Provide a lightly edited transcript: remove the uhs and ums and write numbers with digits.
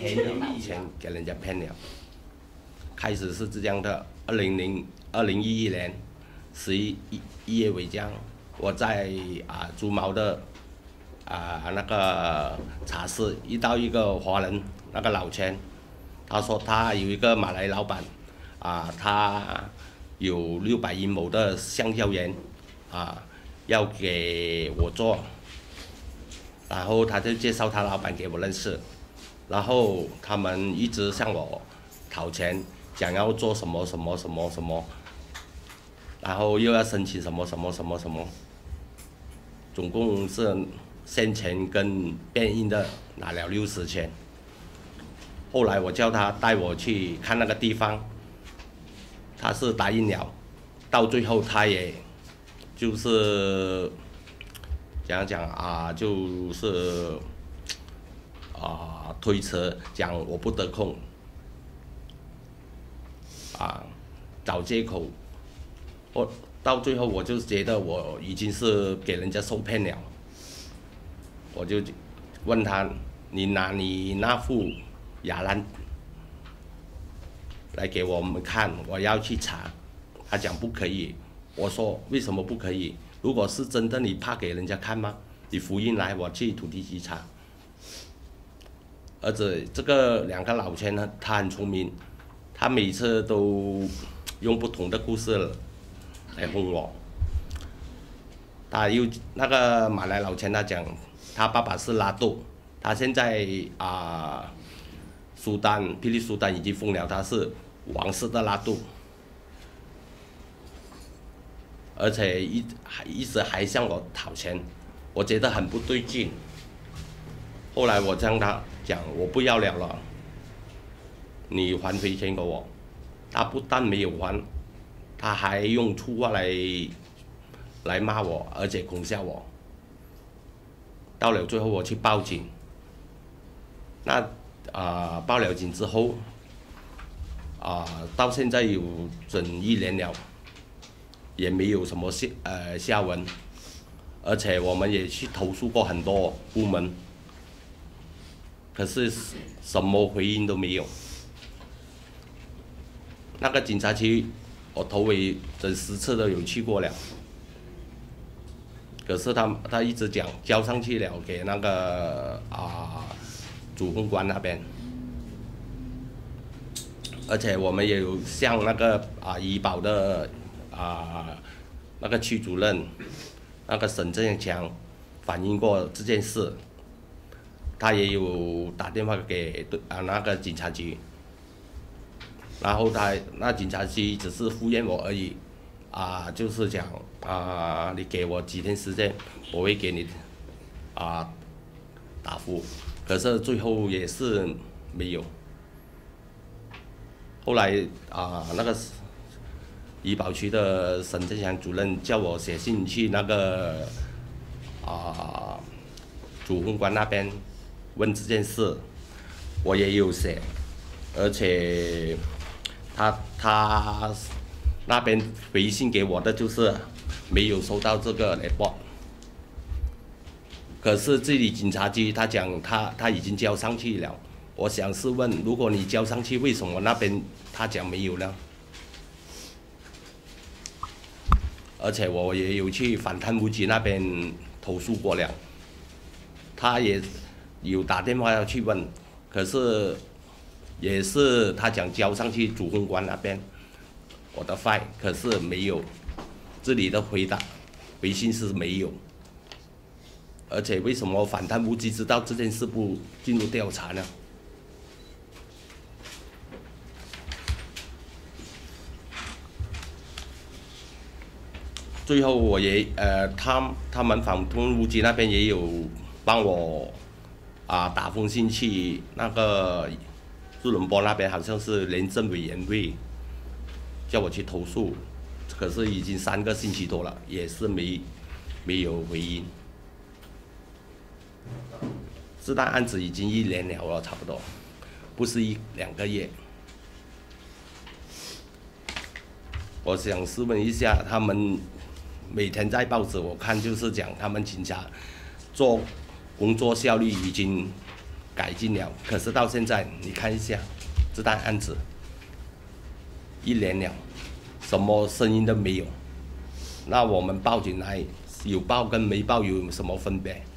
骗了，以前给人家骗了。开始是这样的，2011年11月尾这样，我在猪毛的那个茶室遇到一个华人那个老千，他说他有一个马来老板，他有600英亩的橡胶园，要给我做，然后他就介绍他老板给我认识，然后他们一直向我讨钱，讲要做什么什么什么什么，然后又要申请什么什么什么什么，总共是现钱跟变印的拿了60千。后来我叫他带我去看那个地方，他是答应了，到最后他也就是讲就是推辞，讲我不得空，找借口。到最后我就觉得我已经是给人家受骗了，我就问他，你拿你那副雅兰来给我们看，我要去查。他讲不可以，我说为什么不可以？如果是真的，你怕给人家看吗？你复印来，我去土地局查。而且这个2个老千呢，他很聪明，他每次都用不同的故事来哄我。他又那个马来老千，他讲他爸爸是拉杜，他现在霹雳苏丹已经封了他是王室的拉杜，而且一直还向我讨钱，我觉得很不对劲。后来我向他讲，我不要了，你还回钱给我。他不但没有还，他还用粗话来骂我，而且恐吓我。到了最后我去报警，那报了警之后，到现在有整1年了，也没有什么下文，而且我们也去投诉过很多部门，可是什么回应都没有。那个警察局，我头尾整10次都有去过了，可是他一直讲交上去了给那个主控官那边，而且我们也有向那个怡保的那个区主任那个沈振强反映过这件事，他也有打电话给那个警察局，然后那警察局只是敷衍我而已，就是讲你给我几天时间，我会给你答复，可是最后也是没有。后来那个怡保区的沈振强主任叫我写信去那个主控官那边问这件事，我也有写，而且他那边回信给我的就是没有收到这个 report， 可是这里警察局他讲他已经交上去了。我想是问，如果你交上去，为什么那边他讲没有呢？而且我也有去反贪污局那边投诉过了，他也有打电话要去问，可是也是他讲交上去主控官那边，我的 file 可是没有，这里的回信是没有。而且为什么反贪污局知道这件事不进入调查呢？最后我也他们反贪污局那边也有帮我打封信去那个吉隆坡那边，好像是廉政委员会叫我去投诉，可是已经3个星期多了，也是没有回音。这单案子已经1年了，差不多，不是1、2个月。我想试问一下，他们每天在报纸我看就是讲他们警察做工作效率已经改进了，可是到现在你看一下，这单案子1年了，什么声音都没有。那我们报警来，有报跟没报有什么分别？